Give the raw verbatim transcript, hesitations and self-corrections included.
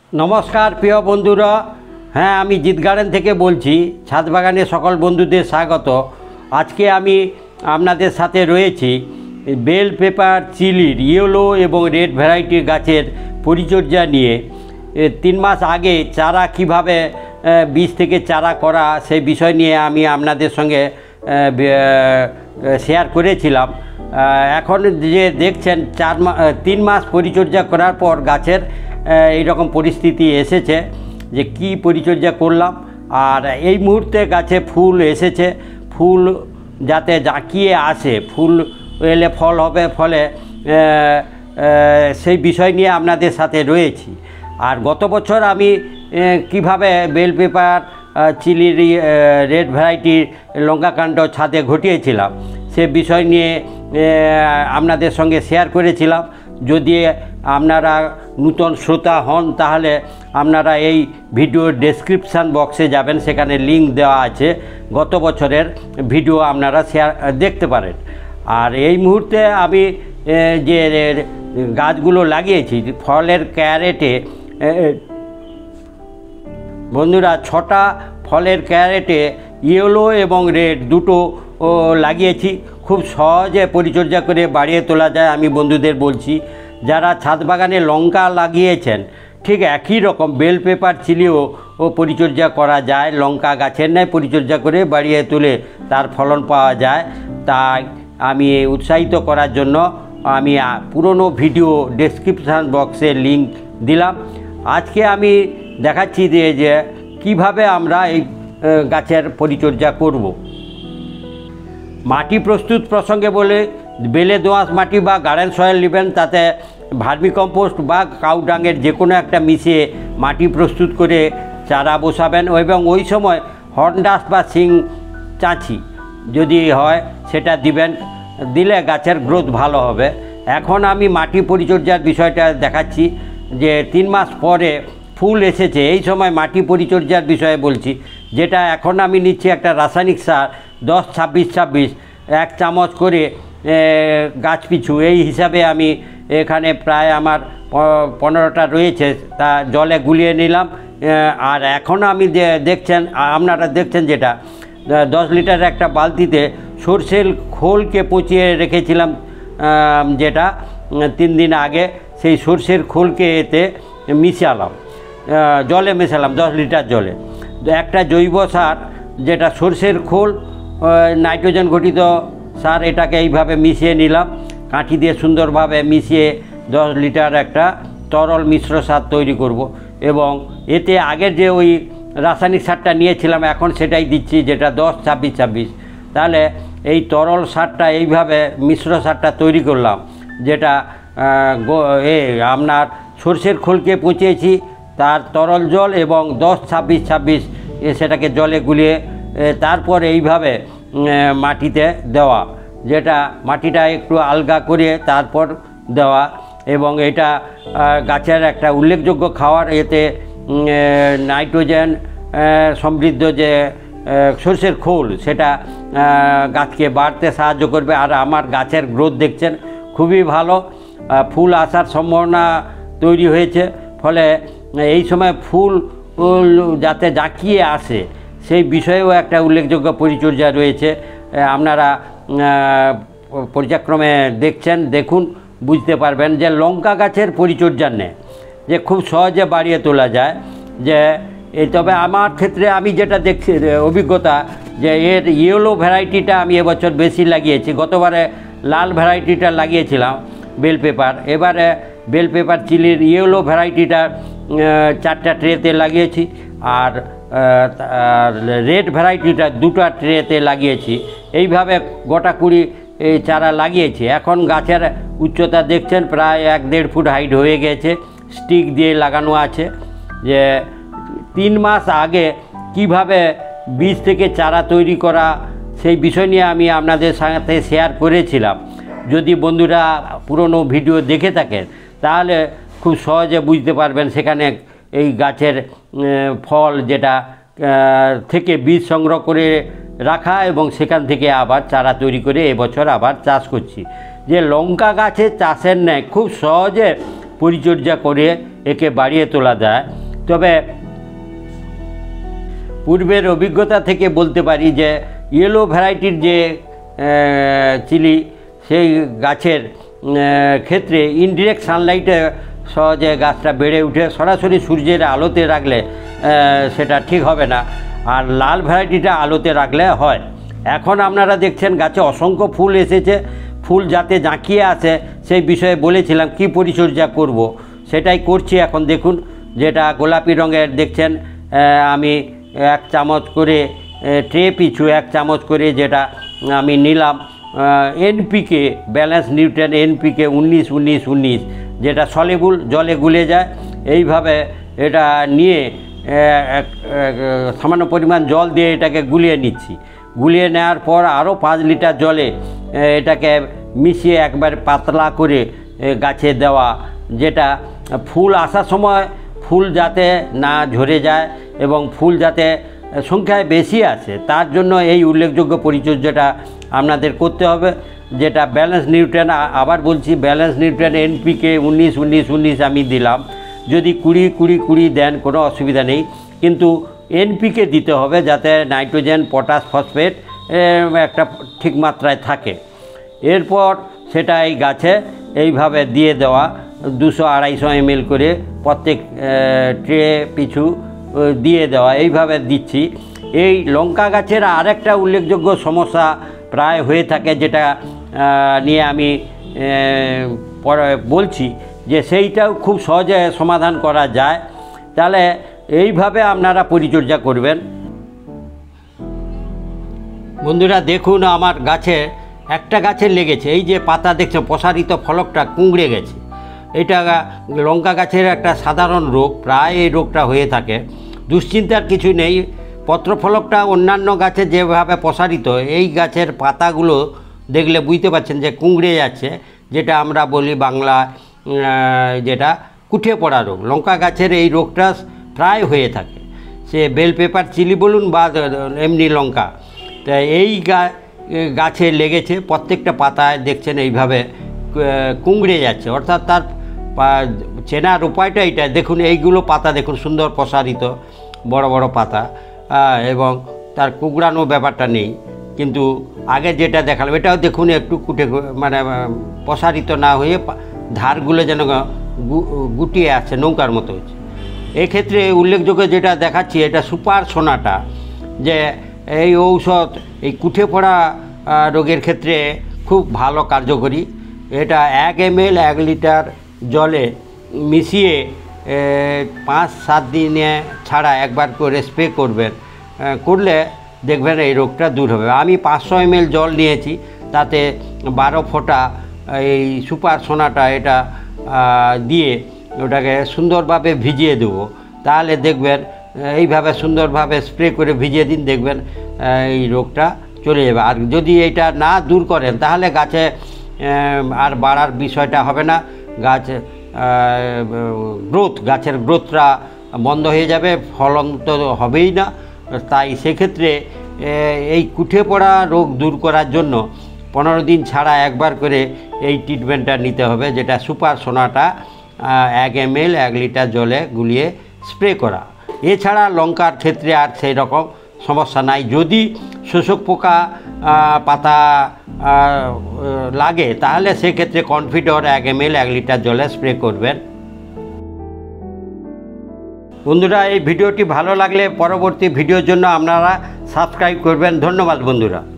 नमस्कार प्रिय बंधुरा। हाँ आमी जित गार्डन थेके बोलছি ছাদ বাগানে সকল বন্ধুদের স্বাগত। আজকে আমি আপনাদের সাথে রয়েছি বেল পেপার চিলির ইয়েলো এবং রেড ভ্যারাইটির গাছের পরিচর্যা নিয়ে। তিন মাস আগে চারা কিভাবে বীজ থেকে চারা করা সেই বিষয় নিয়ে আমি আপনাদের সঙ্গে শেয়ার করেছিলাম। এখন যে দেখছেন চার মাস তিন মাস পরিচর্যা করার পর গাছের এই রকম পরিস্থিতি এসেছে যে কি পরিচর্যা করলাম। আর এই মুহূর্তে গাছে ফুল এসেছে, ফুল যাতে জাঁকিয়ে আসে, ফুল এলে ফল হবে, ফলে সেই বিষয় নিয়ে আপনাদের সাথে রয়েছি। আর গত বছর আমি কিভাবে বেল পেপার চিলির রেড ভ্যারাইটির লঙ্কাকাণ্ড ছাদে ঘটিয়েছিলাম সে বিষয় নিয়ে আপনাদের সঙ্গে শেয়ার করেছিলাম। যদি আপনারা নূতন শ্রোতা হন তাহলে আপনারা এই ভিডিওর ডেসক্রিপশান বক্সে যাবেন, সেখানে লিঙ্ক দেওয়া আছে, গত বছরের ভিডিও আপনারা শেয়ার দেখতে পারেন। আর এই মুহূর্তে আমি যে গাছগুলো লাগিয়েছি ফলের ক্যারেটে, বন্ধুরা ছটা ফলের ক্যারেটে ইয়েলো এবং রেড দুটো লাগিয়েছি। খুব সহজে পরিচর্যা করে বাড়িয়ে তোলা যায়। আমি বন্ধুদের বলছি যারা ছাদ বাগানে লঙ্কা লাগিয়েছেন ঠিক একই রকম বেল পেপার চিলিও ও পরিচর্যা করা যায়, লঙ্কা গাছের ন্যায় পরিচর্যা করে বাড়িয়ে তুলে তার ফলন পাওয়া যায়। তাই আমি উৎসাহিত করার জন্য আমি পুরনো ভিডিও ডেসক্রিপশান বক্সে লিঙ্ক দিলাম। আজকে আমি দেখাচ্ছি যে যে কীভাবে আমরা এই গাছের পরিচর্যা করব। মাটি প্রস্তুত প্রসঙ্গে বলে বেলে দোআঁশ মাটি বা গার্ডেন সয়েল নেবেন, তাতে ভার্মি কম্পোস্ট বা কাউ ডাঙের যে কোনো একটা মিশিয়ে মাটি প্রস্তুত করে চারা বসাবেন এবং ওই সময় হর্নডাস্ট বা শিং চাঁচি যদি হয় সেটা দিবেন, দিলে গাছের গ্রোথ ভালো হবে। এখন আমি মাটি পরিচর্যার বিষয়টা দেখাচ্ছি যে তিন মাস পরে ফুল এসেছে, এই সময় মাটি পরিচর্যার বিষয়ে বলছি। যেটা এখন আমি নিচ্ছি একটা রাসায়নিক সার দশ ছাব্বিশ ছাব্বিশ এক চামচ করে গাছ পিছু, এই হিসাবে আমি এখানে প্রায় আমার পনেরোটা রয়েছে, তা জলে গুলিয়ে নিলাম। আর এখন আমি দেখছেন আপনারা দেখছেন যেটা দশ লিটার একটা বালতিতে সরষের খোলকে পচিয়ে রেখেছিলাম, যেটা তিন দিন আগে সেই সরষের খোলকে এতে মিশালাম, জলে মেশালাম দশ লিটার জলে। একটা জৈব সার যেটা সরষের খোল নাইট্রোজেন ঘটিত সার, এটাকে এইভাবে মিশিয়ে নিলাম, কাঠি দিয়ে সুন্দরভাবে মিশিয়ে দশ লিটার একটা তরল মিশ্র সার তৈরি করব। এবং এতে আগের যে ওই রাসায়নিক সারটা নিয়েছিলাম এখন সেটাই দিচ্ছি, যেটা দশ ছাব্বিশ ছাব্বিশ। তাহলে এই তরল সারটা এইভাবে মিশ্র সারটা তৈরি করলাম, যেটা এ আপনার সরষের খোলকে পচিয়েছি, তার তরল জল এবং দশ ছাব্বিশ ছাব্বিশ সেটাকে জলে গুলিয়ে তারপর এইভাবে মাটিতে দেওয়া, যেটা মাটিটা একটু আলগা করে তারপর দেওয়া। এবং এটা গাছের একটা উল্লেখযোগ্য খাবার, এতে নাইট্রোজেন সমৃদ্ধ যে সরষের খোল সেটা গাছকে বাড়তে সাহায্য করবে। আর আমার গাছের গ্রোথ দেখছেন খুবই ভালো, ফুল আসার সম্ভাবনা তৈরি হয়েছে। ফলে এই সময় ফুল যাতে জাঁকিয়ে আসে সেই বিষয়েও একটা উল্লেখযোগ্য পরিচর্যা রয়েছে। আপনারা পর্যায়ক্রমে দেখছেন, দেখুন বুঝতে পারবেন যে লঙ্কা গাছের পরিচর্যা নেই যে খুব সহজে বাড়িয়ে তোলা যায়। যে এই তবে আমার ক্ষেত্রে আমি যেটা দেখছি অভিজ্ঞতা, যে এর ইয়েলো ভ্যারাইটিটা আমি এবছর বেশি লাগিয়েছি। গতবারে লাল ভ্যারাইটিটা লাগিয়েছিলাম বেল পেপার, এবারে বেল পেপার চিলির ইয়েলো ভ্যারাইটিটা চারটা ট্রেতে লাগিয়েছি, আর রেড ভ্যারাইটিটা দুটা ট্রেতে লাগিয়েছি। এইভাবে গোটা কুড়ি এই চারা লাগিয়েছি। এখন গাছের উচ্চতা দেখছেন প্রায় এক দেড় ফুট হাইট হয়ে গেছে, স্টিক দিয়ে লাগানো আছে। যে তিন মাস আগে কিভাবে বীজ থেকে চারা তৈরি করা সেই বিষয় নিয়ে আমি আপনাদের সাথে শেয়ার করেছিলাম। যদি বন্ধুরা পুরনো ভিডিও দেখে থাকেন তাহলে খুব সহজে বুঝতে পারবেন সেখানে এই গাছের ফল যেটা থেকে বীজ সংগ্রহ করে রাখা এবং সেখান থেকে আবার চারা তৈরি করে এবছর আবার চাষ করছি। যে লঙ্কা গাছের চাষের ন্যায় খুব সহজে পরিচর্যা করে একে বাড়িয়ে তোলা যায়। তবে পূর্বের অভিজ্ঞতা থেকে বলতে পারি যে ইয়েলো ভ্যারাইটির যে চিলি সেই গাছের ক্ষেত্রে ইনডিরেক্ট সানলাইটে সহজে গাছটা বেড়ে উঠে, সরাসরি সূর্যের আলোতে রাখলে সেটা ঠিক হবে না, আর লাল ভ্যারাইটিটা আলোতে রাখলে হয়। এখন আপনারা দেখছেন গাছে অসংখ্য ফুল এসেছে, ফুল যাতে জাঁকিয়ে আসে সেই বিষয়ে বলেছিলাম কি পরিচর্যা করব, সেটাই করছি এখন। দেখুন, যেটা গোলাপি রঙের দেখছেন, আমি এক চামচ করে ট্রে পিছু এক চামচ করে যেটা আমি নিলাম এনপিকে, ব্যালেন্স নিউট্রিয়েন্ট এনপিকে উনিশ উনিশ উনিশ, যেটা সলেবল জলে গুলে যায়। এইভাবে এটা নিয়ে সামান্য পরিমাণ জল দিয়ে এটাকে গুলিয়ে নিচ্ছি। গুলিয়ে নেওয়ার পর আরও পাঁচ লিটার জলে এটাকে মিশিয়ে একবার পাতলা করে গাছে দেওয়া, যেটা ফুল আসার সময় ফুল যাতে না ঝরে যায় এবং ফুল যাতে সংখ্যায় বেশি আসে, তার জন্য এই উল্লেখযোগ্য পরিচর্যাটা আপনাদের করতে হবে, যেটা ব্যালেন্স নিউট্রিয়েন্ট। আবার বলছি, ব্যালেন্স নিউট্রিয়েন্ট এনপিকে উনিশ উনিশ উনিশ আমি দিলাম। যদি কুড়ি কুড়ি কুড়ি দেন কোনো অসুবিধা নেই, কিন্তু এনপিকে দিতে হবে যাতে নাইট্রোজেন, পটাশ, ফসফেট একটা ঠিক মাত্রায় থাকে। এরপর সেটা এই গাছে এইভাবে দিয়ে দেওয়া, দুশো আড়াইশো এমএল করে প্রত্যেক ট্রে পিছু দিয়ে দেওয়া, এইভাবে দিচ্ছি। এই লঙ্কা গাছের আরেকটা উল্লেখযোগ্য সমস্যা প্রায় হয়ে থাকে, যেটা নিয়ে আমি পরে বলছি, যে সেইটাও খুব সহজে সমাধান করা যায়। তাহলে এইভাবে আপনারা পরিচর্যা করবেন। বন্ধুরা দেখুন, আমার গাছে একটা গাছে লেগেছে, এই যে পাতা দেখছে প্রসারিত ফলকটা কুঁকড়ে গেছে। এটা লঙ্কা গাছের একটা সাধারণ রোগ, প্রায় এই রোগটা হয়ে থাকে। দুশ্চিন্তার কিছু নেই, পত্রফলকটা অন্যান্য গাছে যেভাবে প্রসারিত, এই গাছের পাতাগুলো দেখলে বুঝতে পারছেন যে কুঁকড়ে যাচ্ছে, যেটা আমরা বলি বাংলা যেটা কুঠে পড়া রোগ। লঙ্কা গাছের এই রোগটা প্রায় হয়ে থাকে, সে বেল পেপার চিলি বলুন বা এমনি লঙ্কা। তা এই গাছে লেগেছে, প্রত্যেকটা পাতায় দেখছেন এইভাবে কুঁকড়ে যাচ্ছে, অর্থাৎ তার চেনার উপায়টা এইটা। দেখুন এইগুলো পাতা দেখুন সুন্দর প্রসারিত বড় বড় পাতা, এবং তার কুঁকড়ানো ব্যাপারটা নেই। কিন্তু আগে যেটা দেখালাম এটাও দেখুন একটু কুটে মানে প্রসারিত না হয়ে ধারগুলো যেন গুটিয়ে আসছে, নৌকার মতো হচ্ছে। এক্ষেত্রে উল্লেখযোগ্য যেটা দেখাচ্ছি, এটা সুপার সোনাটা, যে এই ঔষধ এই কুঠে পড়া রোগের ক্ষেত্রে খুব ভালো কার্যকরী। এটা এক এম এল এক লিটার জলে মিশিয়ে পাঁচ সাত দিনে ছাড়া একবার করে স্প্রে করবেন, করলে দেখবেন এই রোগটা দূর হবে। আমি পাঁচশো এম এল জল নিয়েছি, তাতে বারো ফোঁটা এই সুপার সোনাটা এটা দিয়ে ওটাকে সুন্দরভাবে ভিজিয়ে দেবো, তাহলে দেখবেন এইভাবে সুন্দরভাবে স্প্রে করে ভিজিয়ে দিন, দেখবেন এই রোগটা চলে যাবে। আর যদি এটা না দূর করেন তাহলে গাছে আর বাড়ার বিষয়টা হবে না, গাছ গ্রোথ গাছের গ্রোথটা বন্ধ হয়ে যাবে, ফলন তো হবেই না। তাই সেক্ষেত্রে এই কুঠে পড়া রোগ দূর করার জন্য পনেরো দিন ছাড়া একবার করে এই ট্রিটমেন্টটা নিতে হবে, যেটা সুপার সোনাটা এক এম এল এক লিটার জলে গুলিয়ে স্প্রে করা। এছাড়া লঙ্কার ক্ষেত্রে আর সেই রকম সমস্যা নাই। যদি শোষক পোকা পাতা লাগে তাহলে সেক্ষেত্রে কনফিডর এক এম এল এক লিটার জলে স্প্রে করবেন। বন্ধুরা, এই ভিডিওটি ভালো লাগলে পরবর্তী ভিডিওর জন্য আপনারা সাবস্ক্রাইব করবেন। ধন্যবাদ বন্ধুরা।